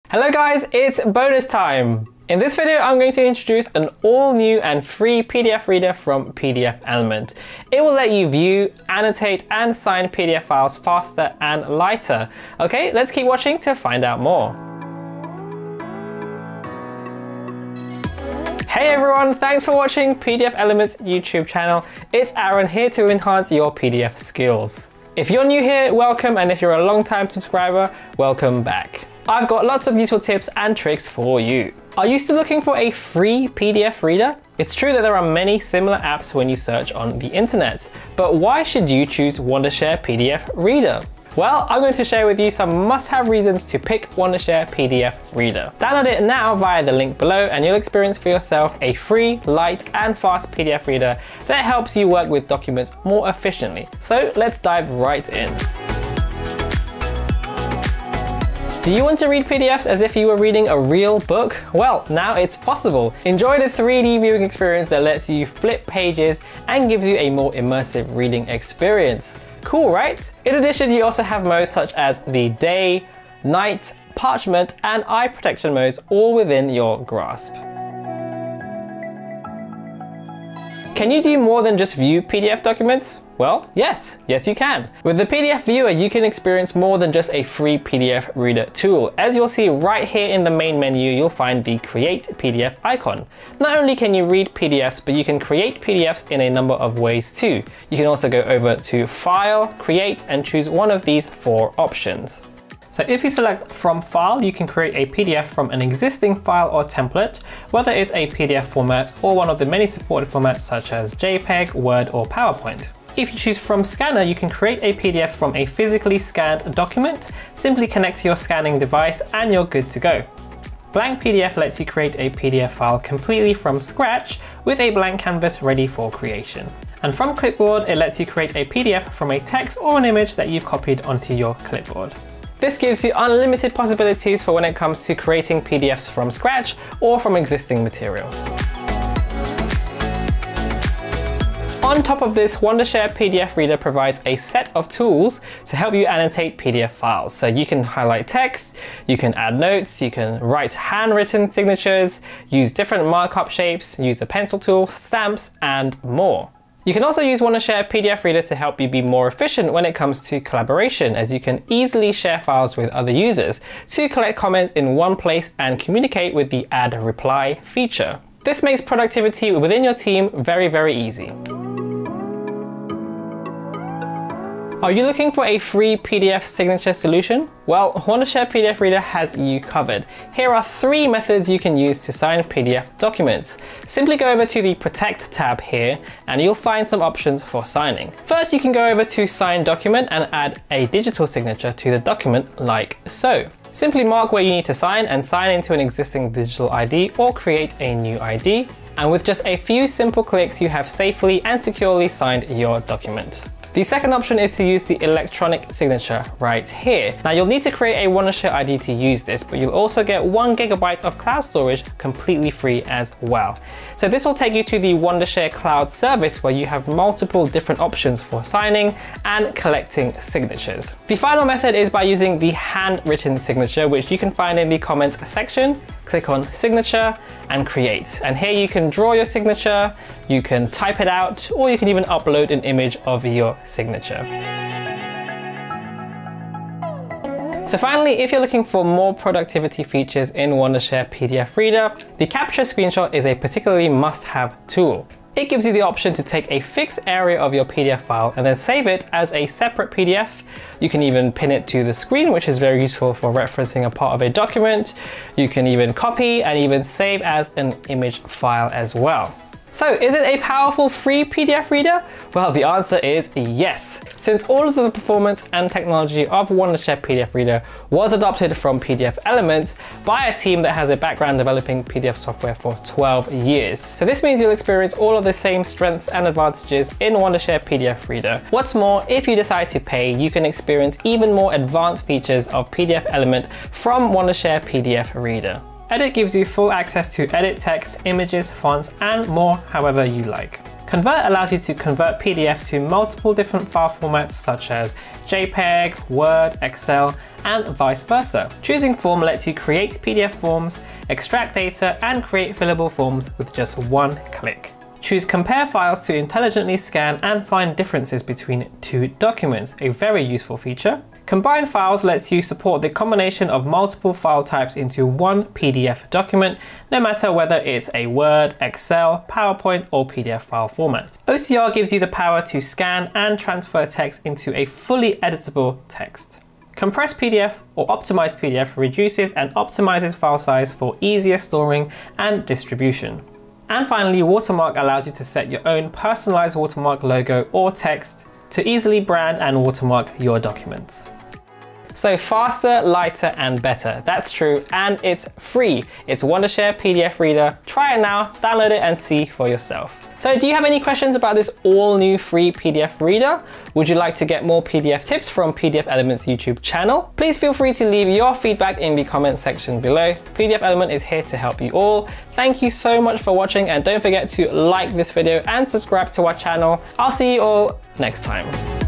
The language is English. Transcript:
Hello guys, it's bonus time! In this video, I'm going to introduce an all-new and free PDF reader from PDFelement. It will let you view, annotate, and sign PDF files faster and lighter. Okay, let's keep watching to find out more. Hey everyone, thanks for watching PDFelement's YouTube channel. It's Aaron here to enhance your PDF skills. If you're new here, welcome, and if you're a long-time subscriber, welcome back. I've got lots of useful tips and tricks for you. Are you still looking for a free PDF reader? It's true that there are many similar apps when you search on the internet, but why should you choose Wondershare PDF Reader? Well, I'm going to share with you some must-have reasons to pick Wondershare PDF Reader. Download it now via the link below and you'll experience for yourself a free, light and fast PDF reader that helps you work with documents more efficiently. So let's dive right in. Do you want to read PDFs as if you were reading a real book? Well, now it's possible. Enjoy the 3D viewing experience that lets you flip pages and gives you a more immersive reading experience. Cool, right? In addition, you also have modes such as the day, night, parchment, and eye protection modes all within your grasp. Can you do more than just view PDF documents? Well, yes you can. With the PDF viewer, you can experience more than just a free PDF reader tool. As you'll see right here in the main menu, you'll find the Create PDF icon. Not only can you read PDFs, but you can create PDFs in a number of ways too. You can also go over to File, Create, and choose one of these 4 options. So if you select from File, you can create a PDF from an existing file or template, whether it's a PDF format or one of the many supported formats such as JPEG, Word, or PowerPoint. If you choose from Scanner, you can create a PDF from a physically scanned document. Simply connect to your scanning device and you're good to go. Blank PDF lets you create a PDF file completely from scratch with a blank canvas ready for creation. And from Clipboard, it lets you create a PDF from a text or an image that you've copied onto your clipboard. This gives you unlimited possibilities for when it comes to creating PDFs from scratch or from existing materials. On top of this, Wondershare PDF Reader provides a set of tools to help you annotate PDF files. So you can highlight text, you can add notes, you can write handwritten signatures, use different markup shapes, use the pencil tool, stamps, and more. You can also use Wondershare PDF Reader to help you be more efficient when it comes to collaboration, as you can easily share files with other users to collect comments in one place and communicate with the Add Reply feature. This makes productivity within your team very easy. Are you looking for a free PDF signature solution? Well, Wondershare PDF Reader has you covered. Here are 3 methods you can use to sign PDF documents. Simply go over to the Protect tab here and you'll find some options for signing. First, you can go over to Sign Document and add a digital signature to the document like so. Simply mark where you need to sign and sign into an existing digital ID or create a new ID. And with just a few simple clicks, you have safely and securely signed your document. The second option is to use the electronic signature right here. Now you'll need to create a Wondershare ID to use this, but you'll also get 1 GB of cloud storage completely free as well. So this will take you to the Wondershare cloud service where you have multiple different options for signing and collecting signatures. The final method is by using the handwritten signature, which you can find in the comments section. Click on Signature and Create. And here you can draw your signature, you can type it out, or you can even upload an image of your signature. So finally, if you're looking for more productivity features in Wondershare PDF Reader, the Capture Screenshot is a particularly must-have tool. It gives you the option to take a fixed area of your PDF file and then save it as a separate PDF. You can even pin it to the screen, which is very useful for referencing a part of a document. You can even copy and even save as an image file as well. So is it a powerful free PDF reader? Well, the answer is yes. Since all of the performance and technology of Wondershare PDF Reader was adopted from PDFelement by a team that has a background developing PDF software for 12 years. So this means you'll experience all of the same strengths and advantages in Wondershare PDF Reader. What's more, if you decide to pay, you can experience even more advanced features of PDFelement from Wondershare PDF Reader. Edit gives you full access to edit text, images, fonts, and more however you like. Convert allows you to convert PDF to multiple different file formats such as JPEG, Word, Excel, and vice versa. Choosing form lets you create PDF forms, extract data, and create fillable forms with just one click. Choose compare files to intelligently scan and find differences between two documents, a very useful feature. Combine files lets you support the combination of multiple file types into one PDF document, no matter whether it's a Word, Excel, PowerPoint, or PDF file format. OCR gives you the power to scan and transfer text into a fully editable text. Compressed PDF or optimized PDF reduces and optimizes file size for easier storing and distribution. And finally, Watermark allows you to set your own personalized watermark logo or text to easily brand and watermark your documents. So faster, lighter, and better. That's true, and it's free. It's Wondershare PDF Reader. Try it now, download it, and see for yourself. So do you have any questions about this all new free PDF reader? Would you like to get more PDF tips from PDFelement's YouTube channel? Please feel free to leave your feedback in the comment section below. PDFelement is here to help you all. Thank you so much for watching, and don't forget to like this video and subscribe to our channel. I'll see you all next time.